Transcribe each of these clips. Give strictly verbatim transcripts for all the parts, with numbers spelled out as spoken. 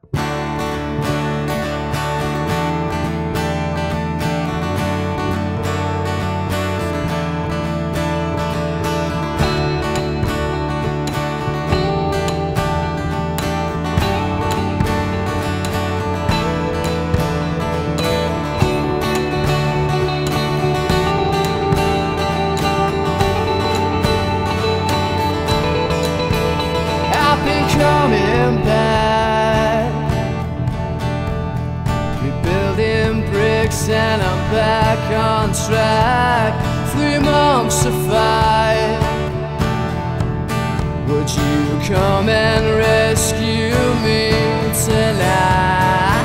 Coming back, rebuilding bricks, and I'm back on track. Three months to fight. Would you come and rescue me tonight?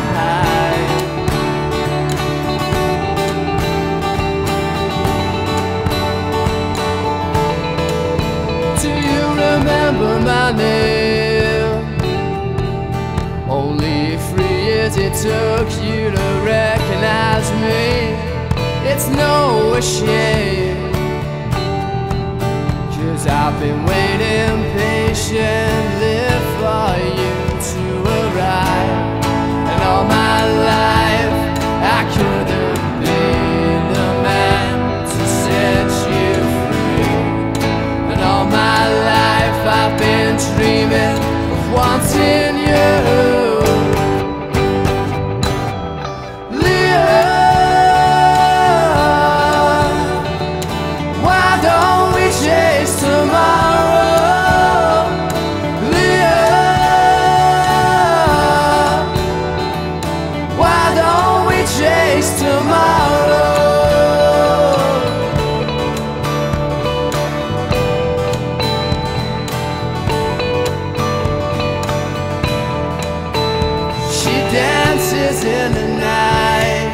Do you remember my name? Only three years it took you to recognize me. It's no shame, 'cause I've been waiting patiently for you to arrive. And all my life I couldn't be the man to set you free. And all my life I've been dreaming of wanting you. Dances in the night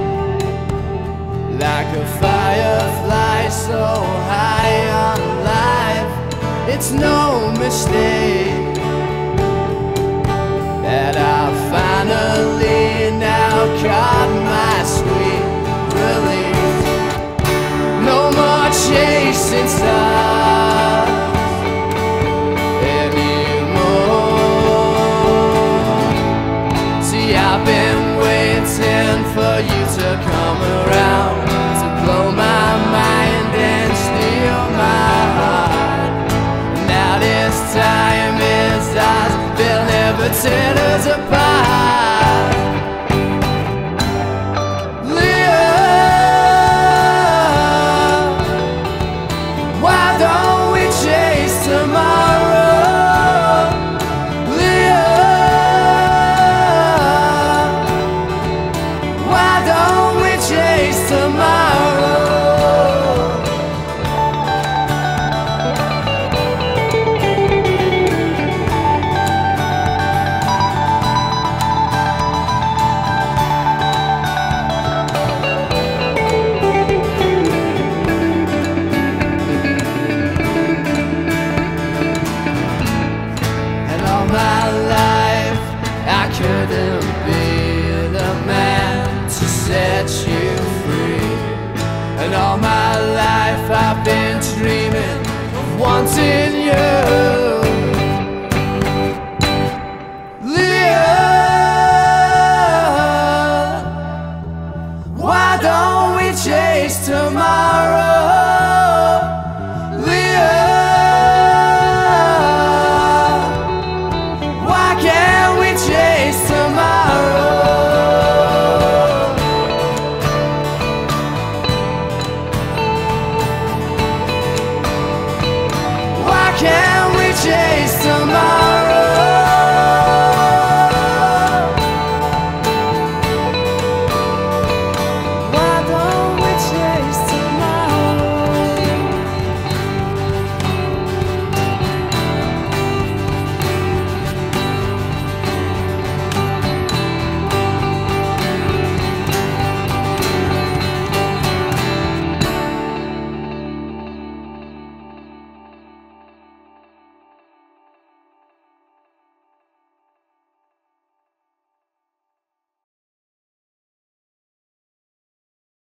like a firefly so high on life. It's no mistake that I finally now caught my sweet release. No more chasing stars I've been waiting for you to come around, to blow my mind and steal my heart. Now this time is ours, they'll never tear us apart.